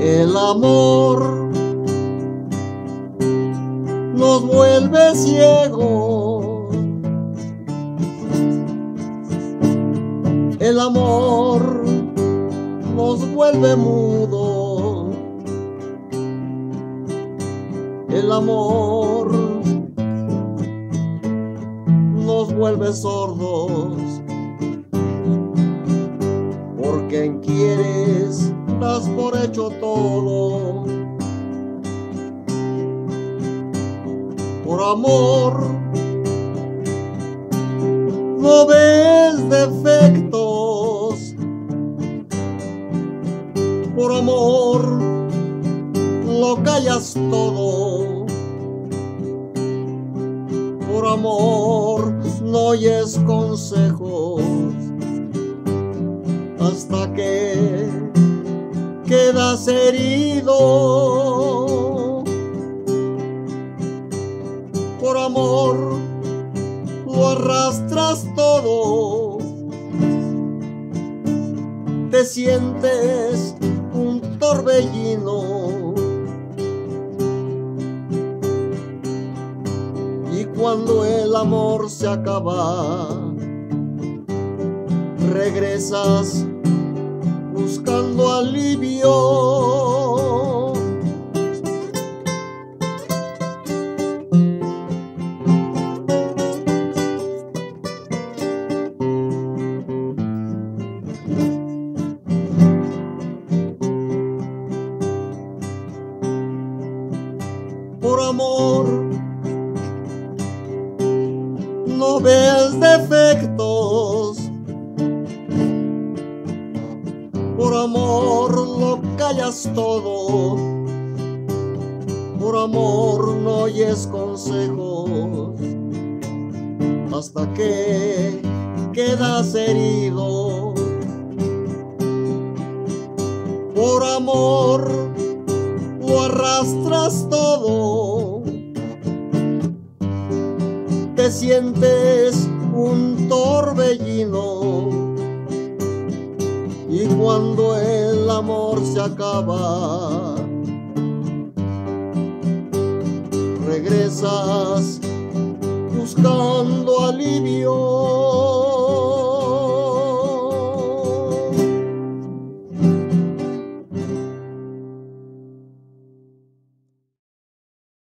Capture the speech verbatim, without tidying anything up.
El amor nos vuelve ciegos, el amor nos vuelve mudos, el amor nos vuelve sordos, porque en quieres das por hecho todo. Por amor no ves defectos, por amor lo callas todo, por amor no oyes consejos hasta que quedas herido. Por amor lo arrastras todo, te sientes un torbellino, y cuando el amor se acaba, regresas buscando alivio. Por amor no ves defectos, por amor lo callas todo, por amor no oyes consejos hasta que quedas herido. Por amor lo arrastras todo, te sientes un torbellino, y cuando el amor se acaba, regresas buscando alivio.